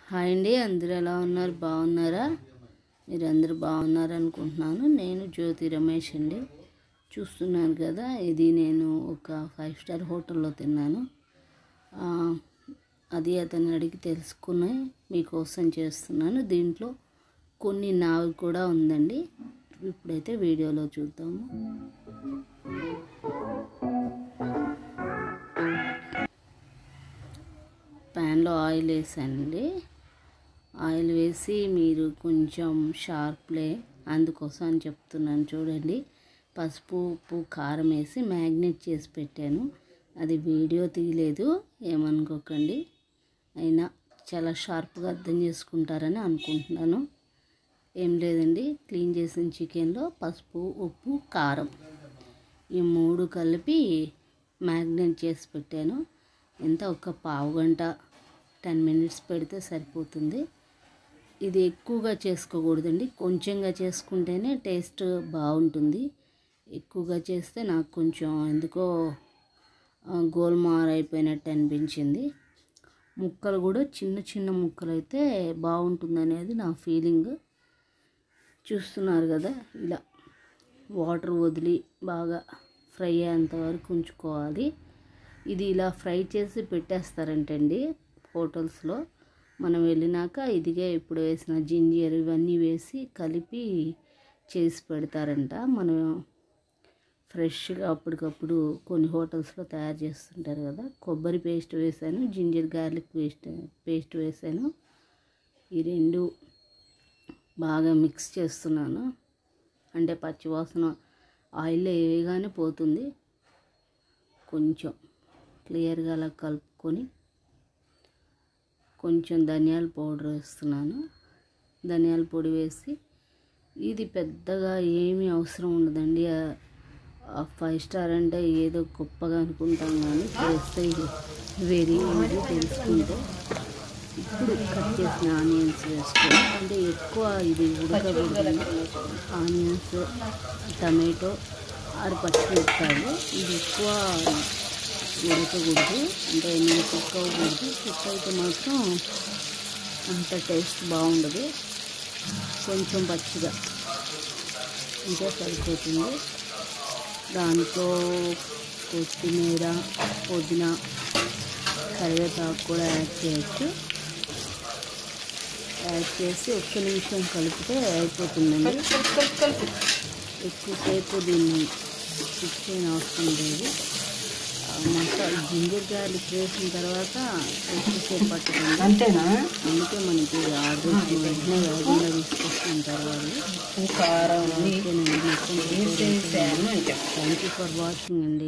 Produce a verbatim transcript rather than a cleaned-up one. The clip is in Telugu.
హాయ్ అండి, అందరూ ఎలా ఉన్నారు? బాగున్నారా? మీరు అందరూ బాగున్నారు అనుకుంటున్నాను. నేను జ్యోతి రమేష్ అండి. చూస్తున్నాను కదా, ఇది నేను ఒక ఫైవ్ స్టార్ హోటల్లో తిన్నాను. అది అతన్ని అడిగి తెలుసుకుని మీకోసం చేస్తున్నాను. దీంట్లో కొన్ని నావి కూడా ఉందండి. ఇప్పుడైతే వీడియోలో చూద్దాము. ప్యాన్లో ఆయిల్ వేసానండి. ఆయిల్ వేసి మీరు కొంచెం షార్ప్లే అందుకోసం అని చెప్తున్నాను. చూడండి, పసుపు ఉప్పు కారం వేసి మ్యాగ్నేట్ చేసి పెట్టాను. అది వీడియో తీయలేదు, ఏమనుకోకండి. అయినా చాలా షార్ప్గా అర్థం చేసుకుంటారని అనుకుంటున్నాను. ఏం లేదండి, క్లీన్ చేసిన చికెన్లో పసుపు ఉప్పు కారం ఈ మూడు కలిపి మ్యాగ్నేట్ చేసి పెట్టాను. ఎంత ఒక పావు గంట టెన్ మినిట్స్ పెడితే సరిపోతుంది. ఇది ఎక్కువగా చేసుకోకూడదండి, కొంచెంగా చేసుకుంటేనే టేస్ట్ బాగుంటుంది. ఎక్కువగా చేస్తే నాకు కొంచెం ఎందుకో గోల్మార్ అయిపోయినట్టు అనిపించింది. ముక్కలు కూడా చిన్న చిన్న ముక్కలు అయితే బాగుంటుంది అనేది నా ఫీలింగ్. చూస్తున్నారు కదా, ఇలా వాటర్ వదిలి బాగా ఫ్రై అయ్యేంత వరకు ఉంచుకోవాలి. ఇది ఇలా ఫ్రై చేసి పెట్టేస్తారంటండి హోటల్స్లో. మనం వెళ్ళినాక ఇదిగే ఇప్పుడు వేసిన జింజర్ ఇవన్నీ వేసి కలిపి చేసి పెడతారంట. మనం ఫ్రెష్గా అప్పటికప్పుడు కొన్ని హోటల్స్లో తయారు చేస్తుంటారు కదా. కొబ్బరి పేస్ట్ వేసాను, జింజర్ గార్లిక్ పేస్ట్ పేస్ట్ వేసాను. ఈ రెండు బాగా మిక్స్ చేస్తున్నాను. అంటే పచ్చివాసన ఆయిల్లో వేయగానే పోతుంది. కొంచెం క్లియర్గా అలా కలుపుకొని కొంచెం ధనియాల పౌడర్ వేస్తున్నాను. ధనియాల పొడి వేసి, ఇది పెద్దగా ఏమీ అవసరం ఉండదండి. ఫైవ్ స్టార్ అంటే ఏదో గొప్పగా అనుకుంటాం, కానీ చేస్తే ఇది వెరీ ఈజీ తెలుసుకుంటే. ఇప్పుడు కట్ చేసిన ఆనియన్స్ వేసుకొని, అంటే ఎక్కువ ఇది ఉడకకూడదు. ఆనియన్స్ టమాటో ఆరు పచ్చిమిరపకాయలు ఇది ఎక్కువ ఉడకకూడదు, అంటే నేను కుక్ అవ్వకూడదు. కుక్ అయితే మాత్రం అంత టేస్ట్ బాగుండదు. కొంచెం పచ్చిగా ఇంకా సరిపోతుంది. దాంట్లో కొత్తిమీర పుదీనా కరివేపాకు కూడా యాడ్ చేయొచ్చు. యాడ్ చేసి ఒక్క నిమిషం కలిపితే అయిపోతుందండి. ఎక్కువసేపు దీన్ని కుక్ చేయని అవసరం లేదు. మసాలా జింజర్ గార్లిక్ వేసిన తర్వాత ఎక్కువసేపు పట్టుకుంది అంతేనా. అందుకే మనకి ఆర్డర్ వెంటనే వేగంగా తీసుకొస్తుంటారు వాళ్ళు. ఓకేనండి, మొత్తం థ్యాంక్ యూ ఫర్ వాచింగ్ అండి.